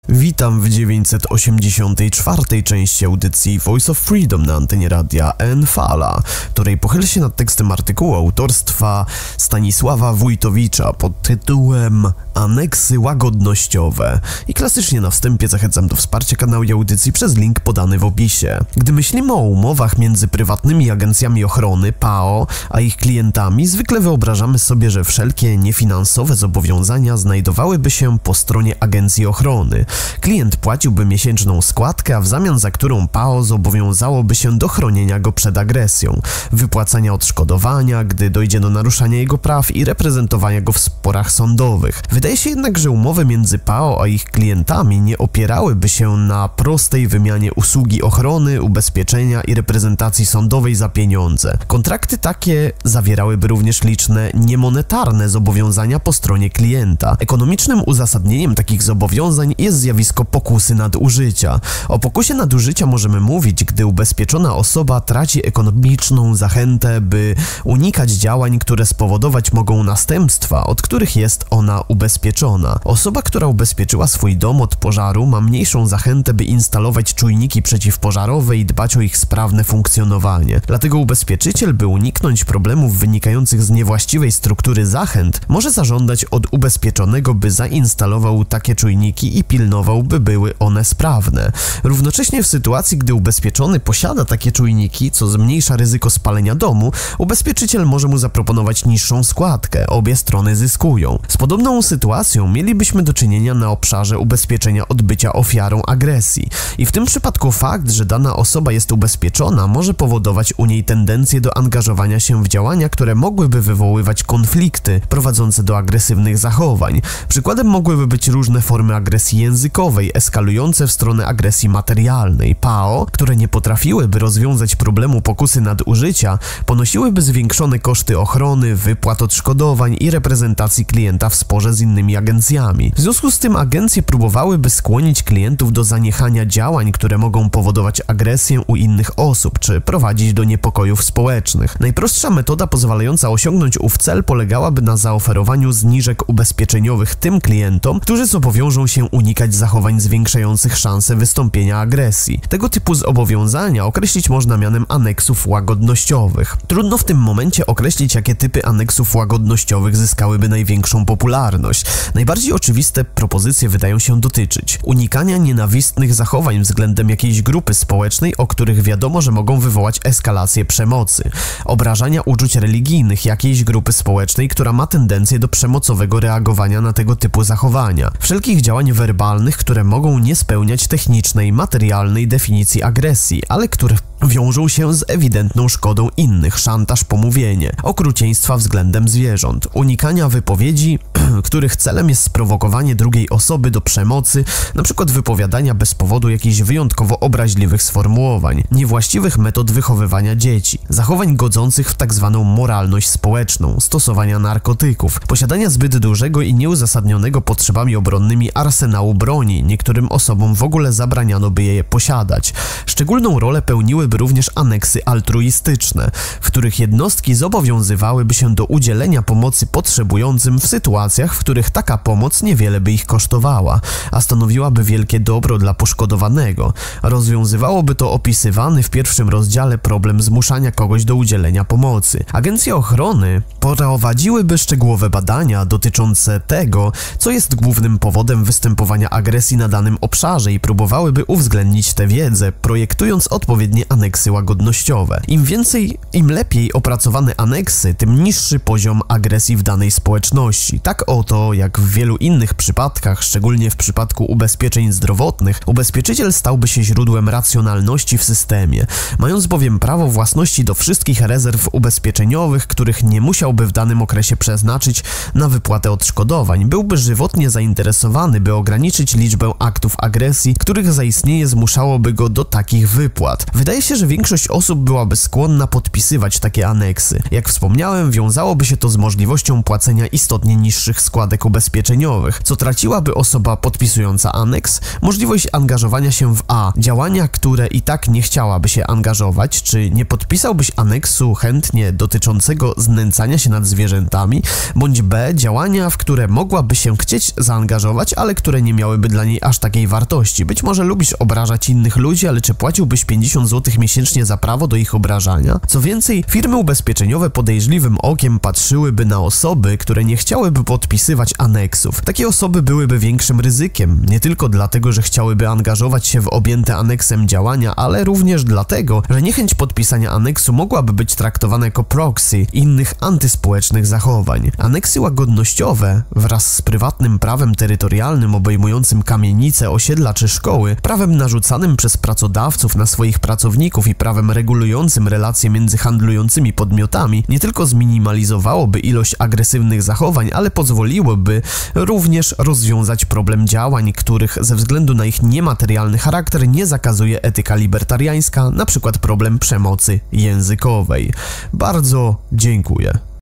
Witam w 984. części audycji Voice of Freedom na antenie radia Fala, której pochylę się nad tekstem artykułu autorstwa Stanisława Wójtowicza pod tytułem Aneksy łagodnościowe. I klasycznie na wstępie zachęcam do wsparcia kanału i audycji przez link podany w opisie. Gdy myślimy o umowach między prywatnymi agencjami ochrony, PAO, a ich klientami, zwykle wyobrażamy sobie, że wszelkie niefinansowe zobowiązania znajdowałyby się po stronie agencji ochrony. Klient płaciłby miesięczną składkę, a w zamian za którą PAO zobowiązałoby się do chronienia go przed agresją, wypłacania odszkodowania, gdy dojdzie do naruszania jego praw i reprezentowania go w sporach sądowych. Wydaje się jednak, że umowy między PAO a ich klientami nie opierałyby się na prostej wymianie usługi ochrony, ubezpieczenia i reprezentacji sądowej za pieniądze. Kontrakty takie zawierałyby również liczne niemonetarne zobowiązania po stronie klienta. Ekonomicznym uzasadnieniem takich zobowiązań jest zjawisko pokusy nadużycia. O pokusie nadużycia możemy mówić, gdy ubezpieczona osoba traci ekonomiczną zachętę, by unikać działań, które spowodować mogą następstwa, od których jest ona ubezpieczona. Osoba, która ubezpieczyła swój dom od pożaru, ma mniejszą zachętę, by instalować czujniki przeciwpożarowe i dbać o ich sprawne funkcjonowanie. Dlatego ubezpieczyciel, by uniknąć problemów wynikających z niewłaściwej struktury zachęt, może zażądać od ubezpieczonego, by zainstalował takie czujniki i pilnował, by były one sprawne. Równocześnie w sytuacji, gdy ubezpieczony posiada takie czujniki, co zmniejsza ryzyko spalenia domu, ubezpieczyciel może mu zaproponować niższą składkę. Obie strony zyskują. Z podobną sytuacją mielibyśmy do czynienia na obszarze ubezpieczenia od bycia ofiarą agresji. I w tym przypadku fakt, że dana osoba jest ubezpieczona, może powodować u niej tendencję do angażowania się w działania, które mogłyby wywoływać konflikty prowadzące do agresywnych zachowań. Przykładem mogłyby być różne formy agresji językowej, eskalujące w stronę agresji materialnej. PAO, które nie potrafiłyby rozwiązać problemu pokusy nadużycia, ponosiłyby zwiększone koszty ochrony, wypłat odszkodowań i reprezentacji klienta w sporze z innymi agencjami. W związku z tym agencje próbowałyby skłonić klientów do zaniechania działań, które mogą powodować agresję u innych osób, czy prowadzić do niepokojów społecznych. Najprostsza metoda pozwalająca osiągnąć ów cel polegałaby na zaoferowaniu zniżek ubezpieczeniowych tym klientom, którzy zobowiążą się unikać zachowań zwiększających szanse wystąpienia agresji. Tego typu zobowiązania określić można mianem aneksów łagodnościowych. Trudno w tym momencie określić, jakie typy aneksów łagodnościowych zyskałyby największą popularność. Najbardziej oczywiste propozycje wydają się dotyczyć unikania nienawistnych zachowań względem jakiejś grupy społecznej, o których wiadomo, że mogą wywołać eskalację przemocy, obrażania uczuć religijnych jakiejś grupy społecznej, która ma tendencję do przemocowego reagowania na tego typu zachowania, wszelkich działań werbalnych, które mogą nie spełniać technicznej, materialnej definicji agresji, ale które wiążą się z ewidentną szkodą innych, szantaż, pomówienie, okrucieństwa względem zwierząt, unikania wypowiedzi, których celem jest sprowokowanie drugiej osoby do przemocy, np. wypowiadania bez powodu jakichś wyjątkowo obraźliwych sformułowań, niewłaściwych metod wychowywania dzieci, zachowań godzących w tzw. moralność społeczną, stosowania narkotyków, posiadania zbyt dużego i nieuzasadnionego potrzebami obronnymi arsenału broni, niektórym osobom w ogóle zabraniano by je posiadać. Szczególną rolę pełniłyby również aneksy altruistyczne, w których jednostki zobowiązywałyby się do udzielenia pomocy potrzebującym w sytuacjach, w których taka pomoc niewiele by ich kosztowała, a stanowiłaby wielkie dobro dla poszkodowanego. Rozwiązywałoby to opisywany w pierwszym rozdziale problem zmuszania kogoś do udzielenia pomocy. Agencje ochrony prowadziłyby szczegółowe badania dotyczące tego, co jest głównym powodem występowania agresji na danym obszarze i próbowałyby uwzględnić tę wiedzę, projektując odpowiednie aneksy łagodnościowe. Im lepiej opracowane aneksy, tym niższy poziom agresji w danej społeczności. Tak oto, jak w wielu innych przypadkach, szczególnie w przypadku ubezpieczeń zdrowotnych, ubezpieczyciel stałby się źródłem racjonalności w systemie, mając bowiem prawo własności do wszystkich rezerw ubezpieczeniowych, których nie musiałby w danym okresie przeznaczyć na wypłatę odszkodowań. Byłby żywotnie zainteresowany, by ograniczyć liczbę aktów agresji, których zaistnienie zmuszałoby go do takich wypłat. Wydaje się się, że większość osób byłaby skłonna podpisywać takie aneksy. Jak wspomniałem, wiązałoby się to z możliwością płacenia istotnie niższych składek ubezpieczeniowych, co traciłaby osoba podpisująca aneks możliwość angażowania się w a. działania, które i tak nie chciałaby się angażować, czy nie podpisałbyś aneksu chętnie dotyczącego znęcania się nad zwierzętami, bądź b. działania, w które mogłaby się chcieć zaangażować, ale które nie miałyby dla niej aż takiej wartości. Być może lubisz obrażać innych ludzi, ale czy płaciłbyś 50 zł miesięcznie za prawo do ich obrażania? Co więcej, firmy ubezpieczeniowe podejrzliwym okiem patrzyłyby na osoby, które nie chciałyby podpisywać aneksów. Takie osoby byłyby większym ryzykiem, nie tylko dlatego, że chciałyby angażować się w objęte aneksem działania, ale również dlatego, że niechęć podpisania aneksu mogłaby być traktowana jako proxy innych antyspołecznych zachowań. Aneksy łagodnościowe wraz z prywatnym prawem terytorialnym obejmującym kamienice, osiedla czy szkoły, prawem narzucanym przez pracodawców na swoich pracowników i prawem regulującym relacje między handlującymi podmiotami nie tylko zminimalizowałoby ilość agresywnych zachowań, ale pozwoliłoby również rozwiązać problem działań, których ze względu na ich niematerialny charakter nie zakazuje etyka libertariańska, na przykład problem przemocy językowej. Bardzo dziękuję.